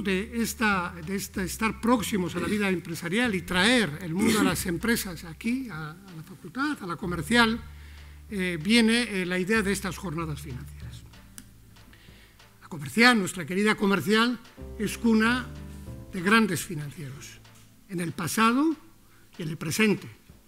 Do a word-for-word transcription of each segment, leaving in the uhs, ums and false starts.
de, esta, de esta, estar próximos a la vida empresarial y traer el mundo de las empresas aquí, a, a la facultad, a la comercial, eh, viene eh, la idea de estas jornadas financieras. La comercial, nuestra querida comercial, es cuna de grandes financieros, en el pasado y en el presente,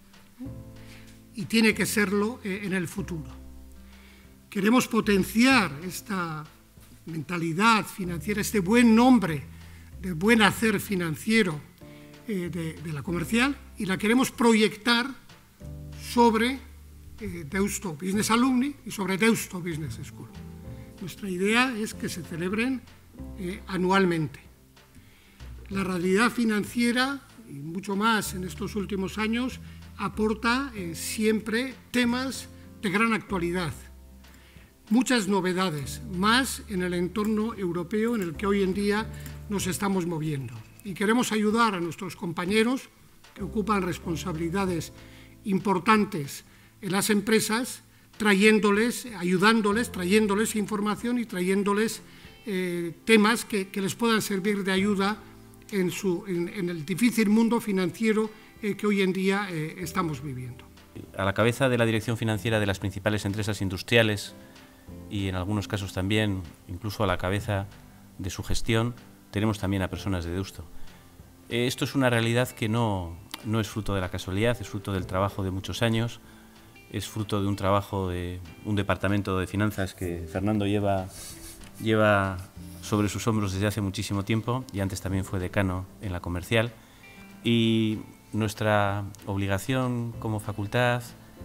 y tiene que serlo eh, en el futuro. Queremos potenciar esta mentalidad financiera, este buen nombre de buen hacer financiero eh, de, de la comercial, y la queremos proyectar sobre eh, Deusto Business Alumni y sobre Deusto Business School. Nuestra idea es que se celebren eh, anualmente. La realidad financiera, y mucho más en estos últimos años, aporta eh, siempre temas de gran actualidad. Muchas novedades, más en el entorno europeo en el que hoy en día nos estamos moviendo. Y queremos ayudar a nuestros compañeros que ocupan responsabilidades importantes en las empresas, trayéndoles, ayudándoles, trayéndoles información y trayéndoles eh, temas que, que les puedan servir de ayuda en, su, en, en el difícil mundo financiero eh, que hoy en día eh, estamos viviendo. A la cabeza de la dirección financiera de las principales empresas industriales, y en algunos casos también, incluso a la cabeza de su gestión, tenemos también a personas de Deusto. Eh, esto es una realidad que no, no es fruto de la casualidad, es fruto del trabajo de muchos años, es fruto de un trabajo de un departamento de finanzas que Fernando lleva, lleva sobre sus hombros desde hace muchísimo tiempo, y antes también fue decano en la comercial. Y nuestra obligación como facultad,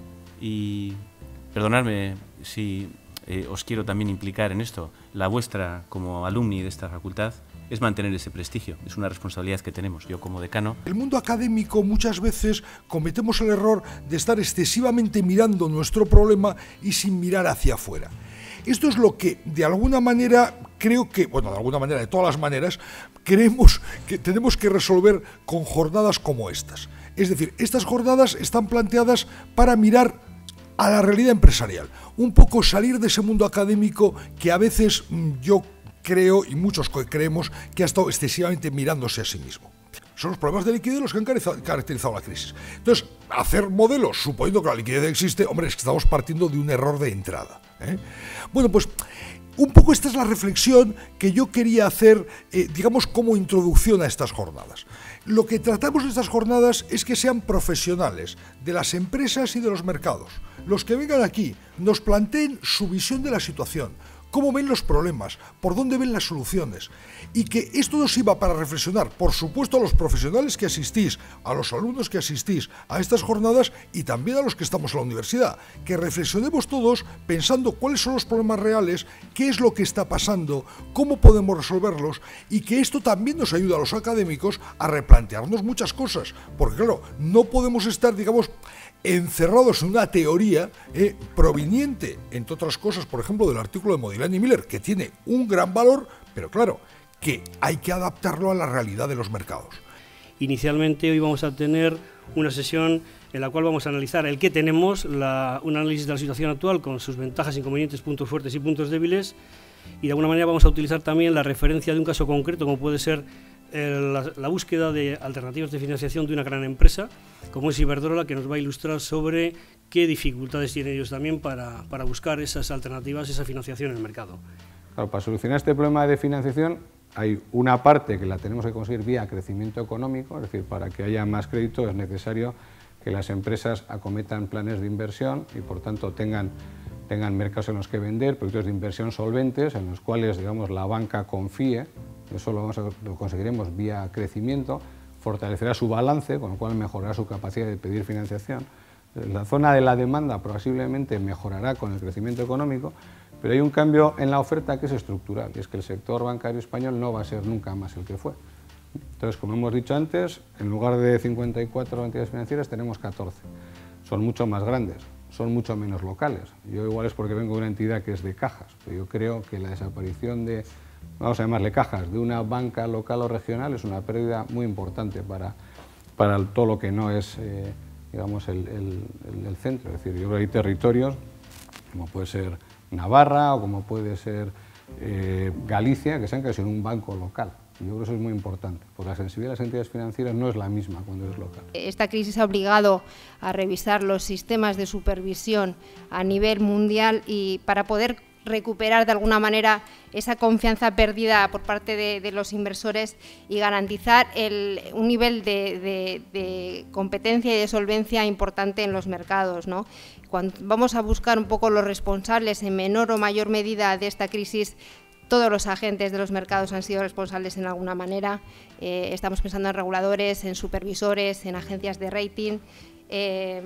y perdonadme si Eh, os quiero también implicar en esto, la vuestra como alumni de esta facultad, es mantener ese prestigio, es una responsabilidad que tenemos, yo como decano. El mundo académico muchas veces cometemos el error de estar excesivamente mirando nuestro problema y sin mirar hacia afuera. Esto es lo que de alguna manera creo que, bueno, de alguna manera, de todas las maneras, creemos que tenemos que resolver con jornadas como estas. Es decir, estas jornadas están planteadas para mirar a la realidad empresarial, un poco salir de ese mundo académico que a veces yo creo, y muchos creemos, que ha estado excesivamente mirándose a sí mismo. Son los problemas de liquidez los que han caracterizado la crisis. Entonces, hacer modelos suponiendo que la liquidez existe, hombre, es que estamos partiendo de un error de entrada, ¿eh? Bueno, pues un poco esta es la reflexión que yo quería hacer, eh, digamos, como introducción a estas jornadas. Lo que tratamos en estas jornadas es que sean profesionales de las empresas y de los mercados. Los que vengan aquí nos planteen su visión de la situación, cómo ven los problemas, por dónde ven las soluciones, y que esto nos sirva para reflexionar, por supuesto, a los profesionales que asistís, a los alumnos que asistís a estas jornadas y también a los que estamos en la universidad, que reflexionemos todos pensando cuáles son los problemas reales, qué es lo que está pasando, cómo podemos resolverlos, y que esto también nos ayuda a los académicos a replantearnos muchas cosas, porque claro, no podemos estar, digamos, encerrados en una teoría eh, proveniente, entre otras cosas, por ejemplo, del artículo de Modigliani y Miller, que tiene un gran valor, pero claro, que hay que adaptarlo a la realidad de los mercados. Inicialmente hoy vamos a tener una sesión en la cual vamos a analizar el que tenemos, la, un análisis de la situación actual con sus ventajas, inconvenientes, puntos fuertes y puntos débiles, y de alguna manera vamos a utilizar también la referencia de un caso concreto, como puede ser La, la búsqueda de alternativas de financiación de una gran empresa como es Iberdrola, que nos va a ilustrar sobre qué dificultades tienen ellos también para, para buscar esas alternativas, esa financiación en el mercado. Claro, para solucionar este problema de financiación hay una parte que la tenemos que conseguir vía crecimiento económico, es decir, para que haya más crédito es necesario que las empresas acometan planes de inversión y por tanto tengan, tengan mercados en los que vender, productos de inversión solventes en los cuales, digamos, la banca confíe. Eso lo, vamos a, lo conseguiremos vía crecimiento, fortalecerá su balance, con lo cual mejorará su capacidad de pedir financiación. La zona de la demanda posiblemente mejorará con el crecimiento económico, pero hay un cambio en la oferta que es estructural, y es que el sector bancario español no va a ser nunca más el que fue. Entonces, como hemos dicho antes, en lugar de cincuenta y cuatro entidades financieras tenemos catorce. Son mucho más grandes, son mucho menos locales. Yo igual es porque vengo de una entidad que es de cajas, pero yo creo que la desaparición de, vamos a llamarle cajas, de una banca local o regional es una pérdida muy importante para, para todo lo que no es, eh, digamos, el, el, el centro. Es decir, yo creo que hay territorios, como puede ser Navarra o como puede ser eh, Galicia, que se han quedado sin un banco local. Yo creo que eso es muy importante, porque la sensibilidad de las entidades financieras no es la misma cuando es local. Esta crisis ha obligado a revisar los sistemas de supervisión a nivel mundial y para poder recuperar de alguna manera esa confianza perdida por parte de, de los inversores y garantizar el, un nivel de, de, de competencia y de solvencia importante en los mercados, ¿no? Cuando vamos a buscar un poco los responsables en menor o mayor medida de esta crisis, todos los agentes de los mercados han sido responsables en alguna manera. Eh, estamos pensando en reguladores, en supervisores, en agencias de rating, eh,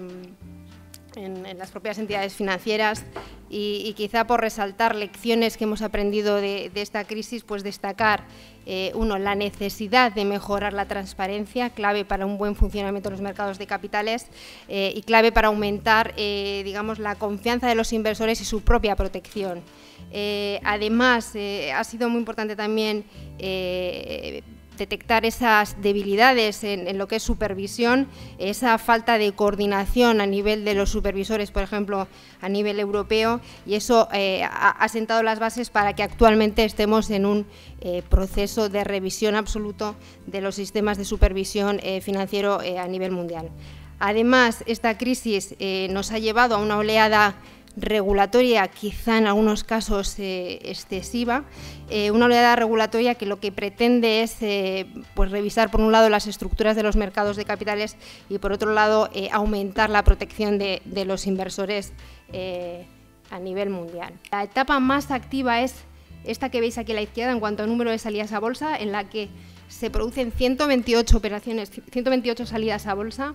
en, en las propias entidades financieras y, y quizá por resaltar lecciones que hemos aprendido de, de esta crisis, pues destacar, eh, uno, la necesidad de mejorar la transparencia, clave para un buen funcionamiento de los mercados de capitales eh, y clave para aumentar, eh, digamos, la confianza de los inversores y su propia protección. Eh, además, eh, ha sido muy importante también eh, detectar esas debilidades en, en lo que es supervisión, esa falta de coordinación a nivel de los supervisores, por ejemplo, a nivel europeo, y eso eh, ha, ha sentado las bases para que actualmente estemos en un eh, proceso de revisión absoluto de los sistemas de supervisión eh, financiero eh, a nivel mundial. Además, esta crisis eh, nos ha llevado a una oleada regulatoria, quizá en algunos casos eh, excesiva, eh, una oleada regulatoria que lo que pretende es eh, pues revisar por un lado las estructuras de los mercados de capitales y por otro lado eh, aumentar la protección de, de los inversores eh, a nivel mundial. La etapa más activa es esta que veis aquí a la izquierda en cuanto a número de salidas a bolsa, en la que se producen ciento veintiocho operaciones, ciento veintiocho salidas a bolsa.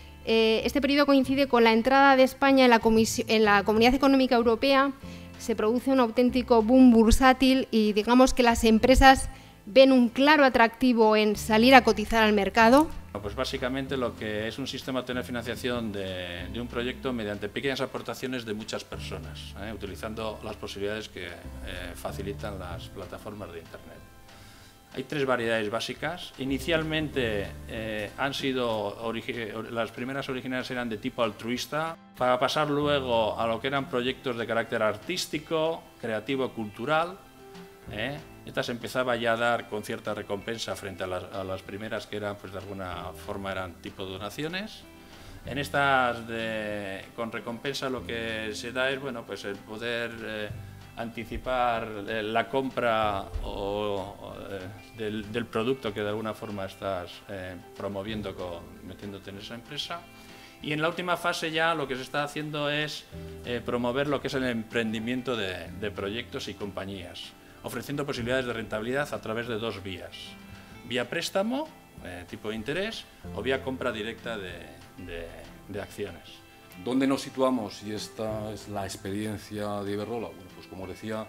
Este periodo coincide con la entrada de España en la, en la Comunidad Económica Europea. Se produce un auténtico boom bursátil y digamos que las empresas ven un claro atractivo en salir a cotizar al mercado. Pues básicamente lo que es un sistema de obtener financiación de, de un proyecto mediante pequeñas aportaciones de muchas personas, ¿eh? utilizando las posibilidades que eh, facilitan las plataformas de Internet. Hay tres variedades básicas. Inicialmente eh, han sido las primeras originales eran de tipo altruista, para pasar luego a lo que eran proyectos de carácter artístico, creativo, cultural. ¿eh? Estas empezaba ya a dar con cierta recompensa frente a las, a las primeras que eran, pues de alguna forma eran tipo donaciones. En estas de, con recompensa lo que se da es bueno, pues el poder eh, anticipar la compra o, o, del, del producto que de alguna forma estás eh, promoviendo, con, metiéndote en esa empresa. Y en la última fase ya lo que se está haciendo es eh, promover lo que es el emprendimiento de, de proyectos y compañías, ofreciendo posibilidades de rentabilidad a través de dos vías: vía préstamo, eh, tipo de interés, o vía compra directa de, de, de acciones. ¿Dónde nos situamos? Y esta es la experiencia de Iberdrola. Bueno, pues como decía,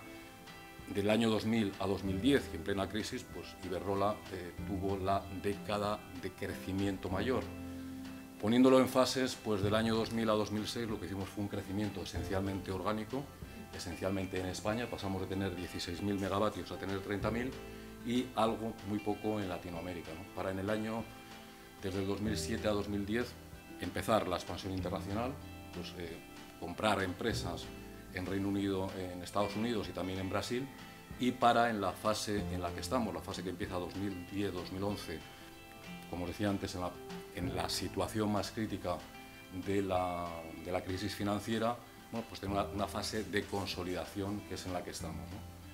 del año dos mil a dos mil diez, que en plena crisis, pues Iberdrola eh, tuvo la década de crecimiento mayor. Poniéndolo en fases, pues del año dos mil a dos mil seis lo que hicimos fue un crecimiento esencialmente orgánico, esencialmente en España. Pasamos de tener dieciséis mil megavatios a tener treinta mil y algo muy poco en Latinoamérica, ¿no? Para en el año, desde el dos mil siete a dos mil diez, empezar la expansión internacional, pues eh, comprar empresas en Reino Unido, en Estados Unidos y también en Brasil, y para en la fase en la que estamos, la fase que empieza dos mil diez dos mil once, como decía antes, en la, en la situación más crítica de la, de la crisis financiera, bueno, pues tenemos una, una fase de consolidación que es en la que estamos, ¿no?